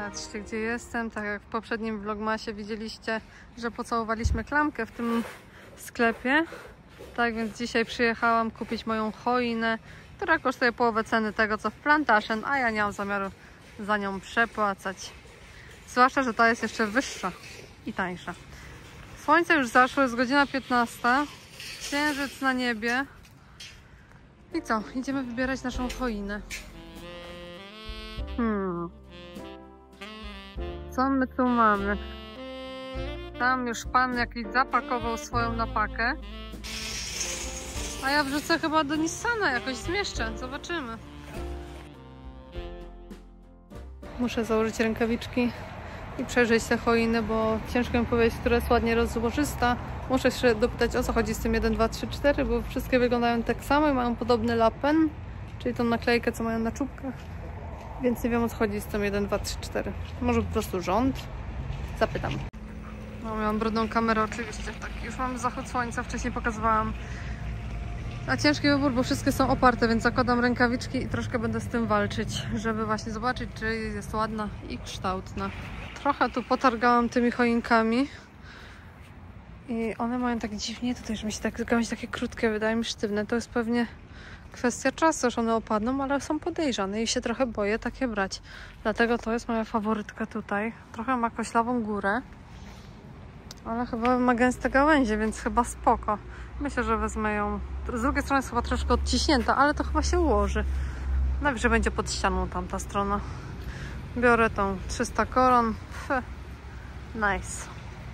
Patrzcie, gdzie jestem. Tak jak w poprzednim vlogmasie widzieliście, że pocałowaliśmy klamkę w tym sklepie. Tak więc dzisiaj przyjechałam kupić moją choinę, która kosztuje połowę ceny tego, co w Plantation, a ja nie mam zamiaru za nią przepłacać. Zwłaszcza, że ta jest jeszcze wyższa i tańsza. Słońce już zaszło, jest godzina 15. Księżyc na niebie. I co? Idziemy wybierać naszą choinę. Co my tu mamy? Tam już pan jakiś zapakował swoją napakę. A ja wrzucę chyba do Nissana, jakoś zmieszczę. Zobaczymy. Muszę założyć rękawiczki i przejrzeć te choiny, bo ciężko mi powiedzieć, która jest ładnie rozłożysta. Muszę się dopytać, o co chodzi z tym 1, 2, 3, 4, bo wszystkie wyglądają tak samo i mają podobny lapen, czyli tą naklejkę, co mają na czubkach. Więc nie wiem, o co chodzi z tym 1, 2, 3, 4. Może po prostu rząd? Zapytam. No, miałam brudną kamerę oczywiście. Tak, już mam zachód słońca, wcześniej pokazywałam. A ciężki wybór, bo wszystkie są oparte, więc zakładam rękawiczki i troszkę będę z tym walczyć, żeby właśnie zobaczyć, czy jest ładna i kształtna. Trochę tu potargałam tymi choinkami. I one mają tak dziwnie, tutaj już mi się tak gałęzie takie krótkie, wydaje mi sztywne. To jest pewnie kwestia czasu, że one opadną, ale są podejrzane i się trochę boję takie brać. Dlatego to jest moja faworytka tutaj. Trochę ma koślawą górę, ale chyba ma gęste gałęzie, więc chyba spoko. Myślę, że wezmę ją. Z drugiej strony jest chyba troszkę odciśnięta, ale to chyba się ułoży. Najwyżej będzie pod ścianą tamta strona. Biorę tą 300 koron. Nice.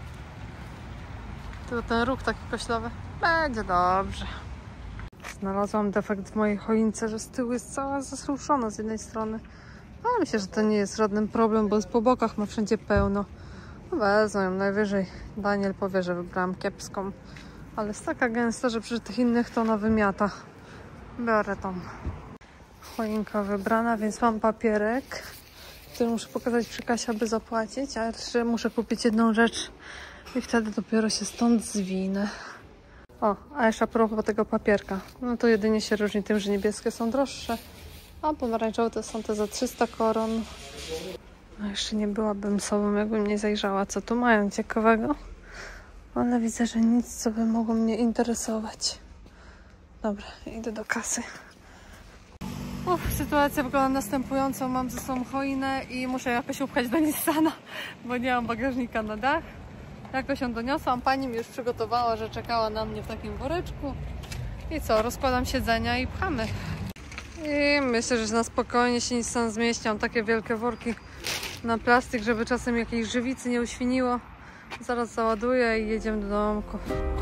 Tu ten róg taki koślawy. Będzie dobrze. Znalazłam defekt w mojej choince, że z tyłu jest cała zasruszona z jednej strony. Ale myślę, że to nie jest żaden problem, bo po bokach ma wszędzie pełno. No wezmę ją najwyżej. Daniel powie, że wybrałam kiepską. Ale jest taka gęsta, że przy tych innych to ona wymiata. Biorę tą. Choinka wybrana, więc mam papierek, który muszę pokazać przy kasie, aby zapłacić. A jeszcze muszę kupić jedną rzecz i wtedy dopiero się stąd zwinę. O, a jeszcze a propos tego papierka. No to jedynie się różni tym, że niebieskie są droższe, a pomarańczowe to są te za 300 koron. No jeszcze nie byłabym sobą, jakbym nie zajrzała, co tu mają ciekawego. Ale widzę, że nic, co by mogło mnie interesować. Dobra, idę do kasy. Sytuacja wygląda następująco. Mam ze sobą choinę i muszę jakoś upchać do Nissana, bo nie mam bagażnika na dach. Jakoś ją doniosłam. Pani mi już przygotowała, że czekała na mnie w takim woreczku. I co? Rozkładam siedzenia i pchamy. I myślę, że na spokojnie się Nissan zmieści. Mam takie wielkie worki na plastik, żeby czasem jakiejś żywicy nie uświniło. Zaraz załaduję i jedziemy do domku.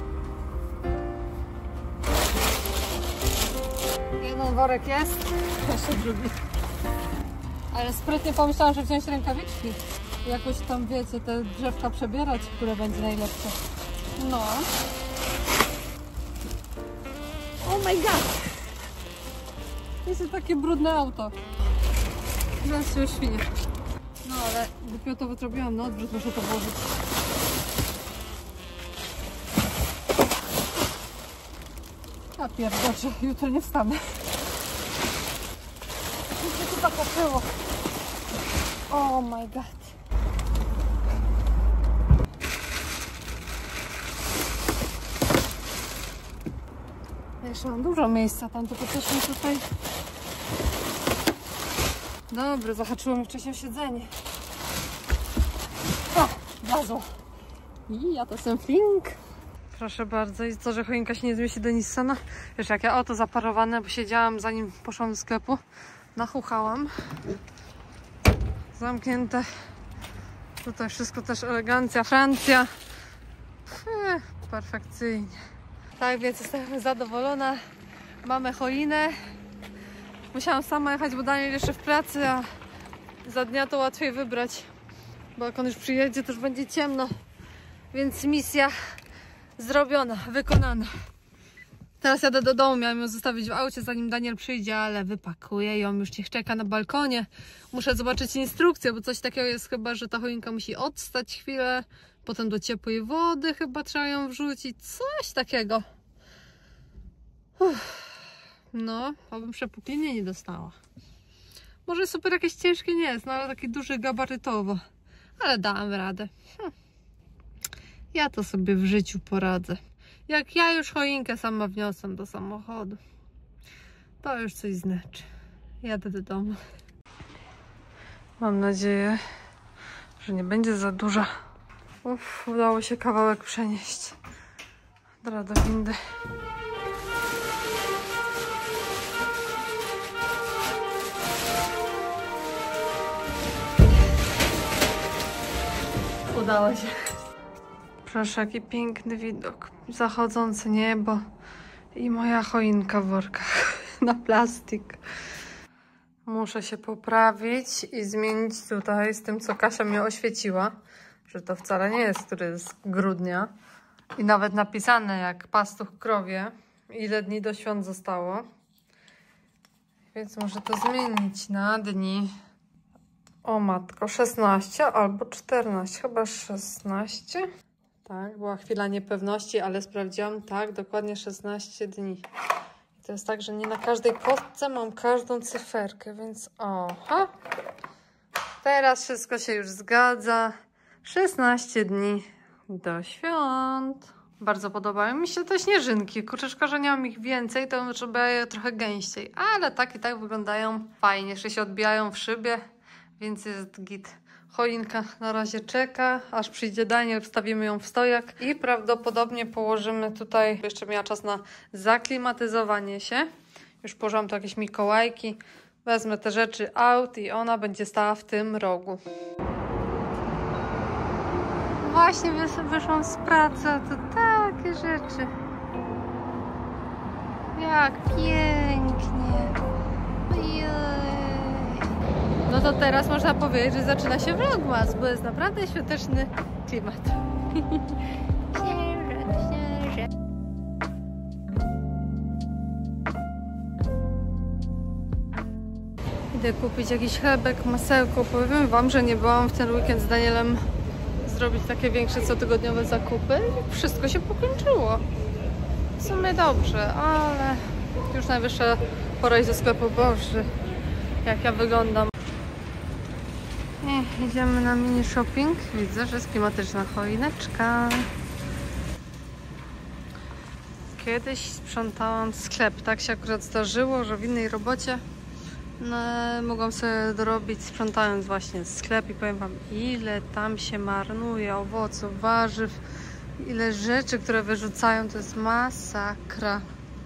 Jeden worek jest, jeszcze drugi. Ale sprytnie pomyślałam, że wziąć rękawiczki. Jakoś tam, wiecie, te drzewka przebierać, które będzie najlepsze. No. Oh my god! Jest to takie brudne auto. Zaraz się uświnie. No ale dopiero to wyrobiłam na odwrót, muszę to włożyć. A pierdocze, jutro nie wstanę. Co się tu zakoczyło? Oh my god. Jeszcze mam dużo miejsca, tam tylko też mi tutaj... Dobra, zahaczyło mi wcześniej siedzenie. O, wlazło. I ja to jestem fink. Proszę bardzo, i to, że choinka się nie zmieści do Nissana. Wiesz, jak ja auto zaparowane, bo siedziałam zanim poszłam do sklepu, nachuchałam. Zamknięte. Tutaj wszystko też elegancja, Francja. Perfekcyjnie. Tak więc jestem zadowolona. Mamy choinę. Musiałam sama jechać, bo Daniel jeszcze w pracy, a za dnia to łatwiej wybrać. Bo jak on już przyjedzie, to już będzie ciemno. Więc misja zrobiona, wykonana. Teraz jadę do domu, miałam ją zostawić w aucie, zanim Daniel przyjdzie, ale wypakuję ją, już niech czeka na balkonie. Muszę zobaczyć instrukcję, bo coś takiego jest chyba, że ta choinka musi odstać chwilę, potem do ciepłej wody chyba trzeba ją wrzucić, coś takiego. No, abym przepukliny nie dostała. Może super jakieś ciężkie nie jest, no ale takie duże gabarytowo. Ale dam radę. Ja to sobie w życiu poradzę. Jak ja już choinkę sama wniosłem do samochodu, to już coś znaczy. Jadę do domu. Mam nadzieję, że nie będzie za duża. Udało się kawałek przenieść. Dobra, do windy. Udało się. Proszę, jaki piękny widok. Zachodzące niebo i moja choinka w workach na plastik. Muszę się poprawić i zmienić tutaj z tym, co Kasia mnie oświeciła, że to wcale nie jest który z grudnia. I nawet napisane jak pastuch krowie, ile dni do świąt zostało. Więc muszę to zmienić na dni. O matko, 16 albo 14, chyba 16. Tak, była chwila niepewności, ale sprawdziłam, tak, dokładnie 16 dni. I to jest tak, że nie na każdej kostce mam każdą cyferkę, więc oha. Teraz wszystko się już zgadza. 16 dni do świąt. Bardzo podobają mi się te śnieżynki. Kurczę, szkoda, że nie mam ich więcej, to trzeba je trochę gęściej. Ale tak i tak wyglądają fajnie, że się odbijają w szybie, więc jest git. Choinka na razie czeka, aż przyjdzie Daniel, wstawimy ją w stojak i prawdopodobnie położymy tutaj, jeszcze miała czas na zaklimatyzowanie się. Już położyłam tu jakieś mikołajki, wezmę te rzeczy out i ona będzie stała w tym rogu. Właśnie wyszłam z pracy, a to takie rzeczy. Jak pięknie. Ojej. No to teraz można powiedzieć, że zaczyna się vlogmas, bo jest naprawdę świąteczny klimat. Idę kupić jakiś chlebek, masełko. Powiem wam, że nie byłam w ten weekend z Danielem zrobić takie większe cotygodniowe zakupy. Wszystko się pokończyło. W sumie dobrze, ale już najwyższa pora iść do sklepu. Boże, jak ja wyglądam. Idziemy na mini shopping. Widzę, że jest klimatyczna choineczka. Kiedyś sprzątałam sklep. Tak się akurat zdarzyło, że w innej robocie mogłam sobie dorobić sprzątając właśnie sklep i powiem wam, ile tam się marnuje owoców, warzyw, ile rzeczy, które wyrzucają, to jest masakra.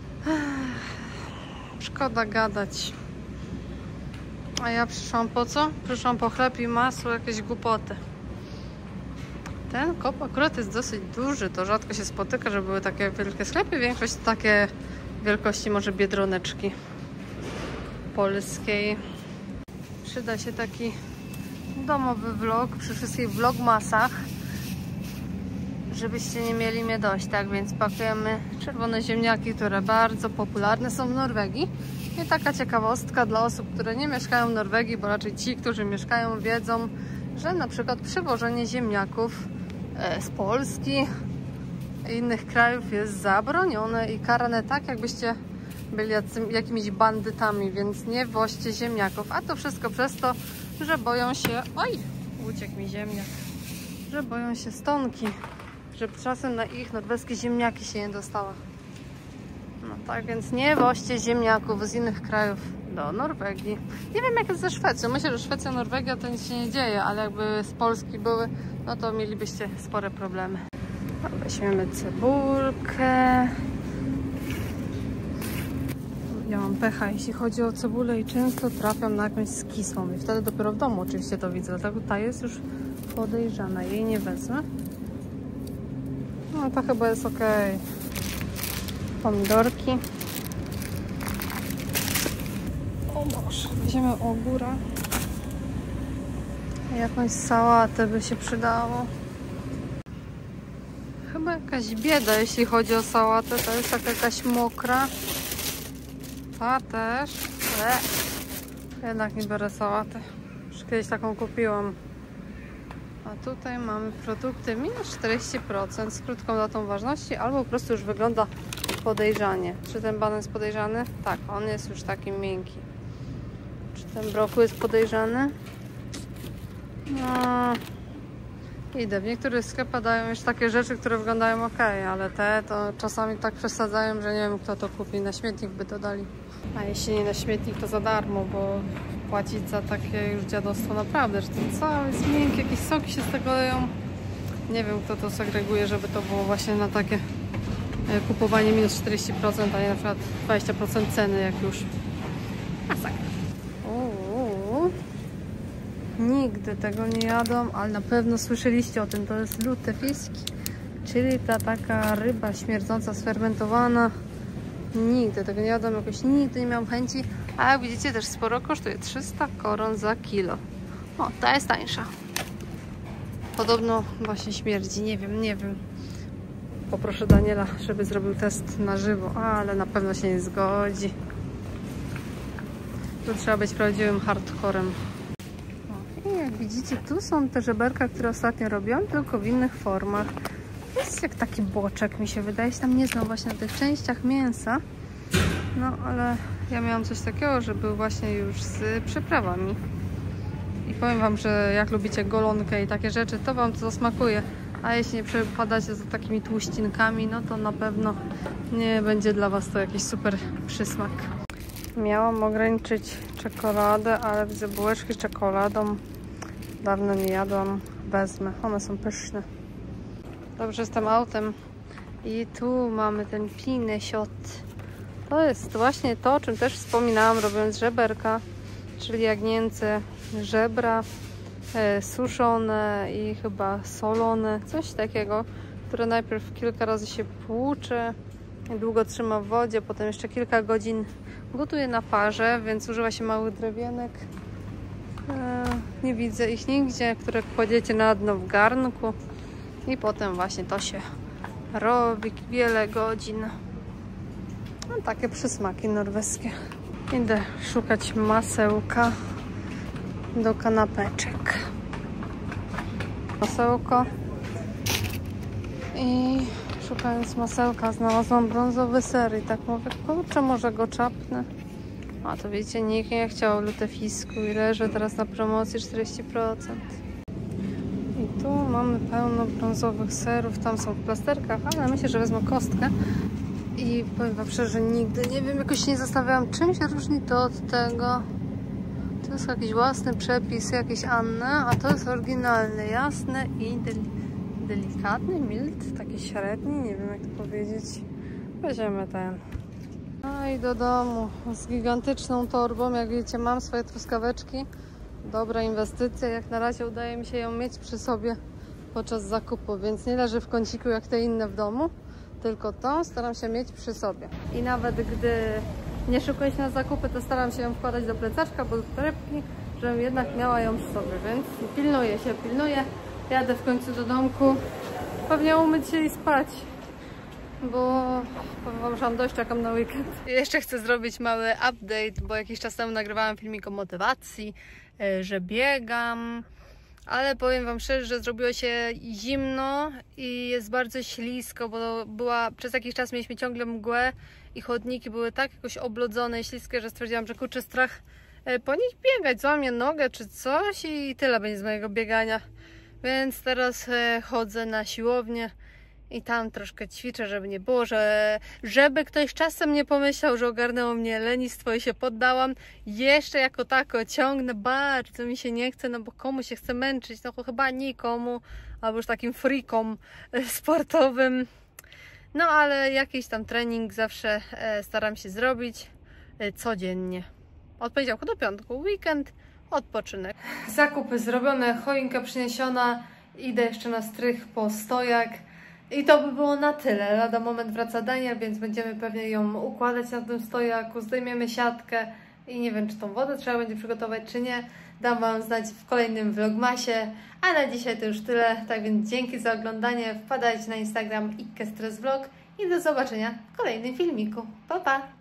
Szkoda gadać. A ja przyszłam po co? Przyszłam po chleb i masło, jakieś głupoty. Ten kop akurat jest dosyć duży, to rzadko się spotyka, że były takie wielkie sklepy, większość takie wielkości może Biedroneczki polskiej. Przyda się taki domowy vlog przy wszystkich vlogmasach, żebyście nie mieli mnie dość, tak więc pakujemy czerwone ziemniaki, które bardzo popularne są w Norwegii. I taka ciekawostka dla osób, które nie mieszkają w Norwegii, bo raczej ci, którzy mieszkają, wiedzą, że na przykład przywożenie ziemniaków z Polski i innych krajów jest zabronione i karane tak, jakbyście byli jakimiś bandytami, więc nie woźcie ziemniaków. A to wszystko przez to, że boją się... Oj! Uciekł mi ziemniak. Że boją się stonki. Że czasem na ich norweskie ziemniaki się nie dostała. No tak, więc nie woźcie ziemniaków z innych krajów do Norwegii. Nie wiem, jak jest ze Szwecją. Myślę, że Szwecja, Norwegia to nic się nie dzieje, ale jakby z Polski były, no to mielibyście spore problemy. Weźmiemy cebulkę. Ja mam pecha, jeśli chodzi o cebulę i często trafiam na jakąś skisłą i wtedy dopiero w domu oczywiście to widzę, dlatego ta jest już podejrzana, jej nie wezmę. No to chyba jest ok. Pomidorki. O Boże, weźmiemy ogóra. Jakąś sałatę by się przydało. Chyba jakaś bieda, jeśli chodzi o sałatę, to jest taka jakaś mokra. Ta też. Jednak nie biorę sałatę. Już kiedyś taką kupiłam. A tutaj mamy produkty minus 40% z krótką datą ważności, albo po prostu już wygląda podejrzanie. Czy ten banan jest podejrzany? Tak, on jest już taki miękki. Ten brokuł jest podejrzany. No, idę. W niektórych sklepach dają już takie rzeczy, które wyglądają ok, ale te to czasami tak przesadzają, że nie wiem, kto to kupi. Na śmietnik by to dali. A jeśli nie na śmietnik, to za darmo, bo płacić za takie już dziadostwo naprawdę, że to cały jest miękkie, jakieś soki się z tego leją. Nie wiem, kto to segreguje, żeby to było właśnie na takie kupowanie minus 40%, a nie na przykład 20% ceny, jak już. Masakra. Nigdy tego nie jadłam, ale na pewno słyszeliście o tym. To jest lutefiski, czyli ta taka ryba śmierdząca, sfermentowana. Nigdy tego nie jadłam, jakoś nigdy nie miałam chęci. A jak widzicie, też sporo kosztuje. 300 koron za kilo. O, ta jest tańsza. Podobno właśnie śmierdzi, nie wiem. Poproszę Daniela, żeby zrobił test na żywo, ale na pewno się nie zgodzi. Tu trzeba być prawdziwym hardcorem. I jak widzicie, tu są te żeberka, które ostatnio robiłam, tylko w innych formach. Jest jak taki boczek, mi się wydaje. Tam nie znam właśnie na tych częściach mięsa. No, ale ja miałam coś takiego, że był właśnie już z przyprawami. I powiem wam, że jak lubicie golonkę i takie rzeczy, to wam to zasmakuje. A jeśli nie przepadacie za takimi tłuścinkami, no to na pewno nie będzie dla was to jakiś super przysmak. Miałam ograniczyć czekoladę, ale widzę bułeczki z czekoladą. Dawno nie jadłam. Wezmę. One są pyszne. Dobrze, jestem autem. I tu mamy ten pinesiot. To jest właśnie to, o czym też wspominałam, robiąc żeberka. Czyli jagnięce żebra suszone i chyba solone. Coś takiego, które najpierw kilka razy się płucze. Długo trzyma w wodzie, potem jeszcze kilka godzin gotuje na parze, więc używa się małych drewienek. Nie widzę ich nigdzie, które kładziecie na dno w garnku i potem właśnie to się robi wiele godzin. No, takie przysmaki norweskie. Idę szukać masełka do kanapeczek. Masełko i szukając masełka znalazłam brązowy ser i tak mówię, kurczę, może go czapnę. A to wiecie, nikt nie chciał lutefisku i leży teraz na promocji 40%. I tu mamy pełno brązowych serów, tam są w plasterkach, ale myślę, że wezmę kostkę. I powiem wam szczerze, że nigdy nie wiem, jakoś nie zastanawiałam, czym się różni to od tego. To jest jakiś własny przepis, jakiś Anny, a to jest oryginalny, jasny i delikatny, mild, taki średni, nie wiem jak to powiedzieć. Weźmiemy ten. No i do domu z gigantyczną torbą, jak widzicie, mam swoje truskaweczki. Dobra inwestycja, jak na razie udaje mi się ją mieć przy sobie podczas zakupu, więc nie leży w kąciku jak te inne w domu, tylko tą staram się mieć przy sobie. I nawet gdy nie szykuję się na zakupy, to staram się ją wkładać do plecaczka, bo do torebki, żebym jednak miała ją przy sobie, więc pilnuję. Jadę w końcu do domku, pewnie umyć się i spać, bo powiem wam, że mam dość, czekam na weekend. I jeszcze chcę zrobić mały update, bo jakiś czas temu nagrywałam filmik o motywacji, że biegam, ale powiem wam szczerze, że zrobiło się zimno i jest bardzo ślisko, bo przez jakiś czas mieliśmy ciągle mgłę i chodniki były tak jakoś oblodzone i śliskie, że stwierdziłam, że kurczę, strach po nich biegać, złamię nogę czy coś i tyle będzie z mojego biegania. Więc teraz chodzę na siłownię i tam troszkę ćwiczę, żeby nie było, żeby ktoś czasem nie pomyślał, że ogarnęło mnie lenistwo i się poddałam. Jeszcze jako tako ciągnę, bardzo mi się nie chce, no bo komu się chce męczyć? No chyba nikomu, albo już takim freakom sportowym. No ale jakiś tam trening zawsze staram się zrobić codziennie. Od poniedziałku do piątku, weekend, odpoczynek. Zakupy zrobione, choinka przyniesiona, idę jeszcze na strych po stojak. I to by było na tyle. Lada moment wraca Daniel, więc będziemy pewnie ją układać na tym stojaku, zdejmiemy siatkę i nie wiem, czy tą wodę trzeba będzie przygotować, czy nie. Dam wam znać w kolejnym vlogmasie, a na dzisiaj to już tyle. Tak więc dzięki za oglądanie, wpadajcie na Instagram ikestressvlog i do zobaczenia w kolejnym filmiku. Pa, pa!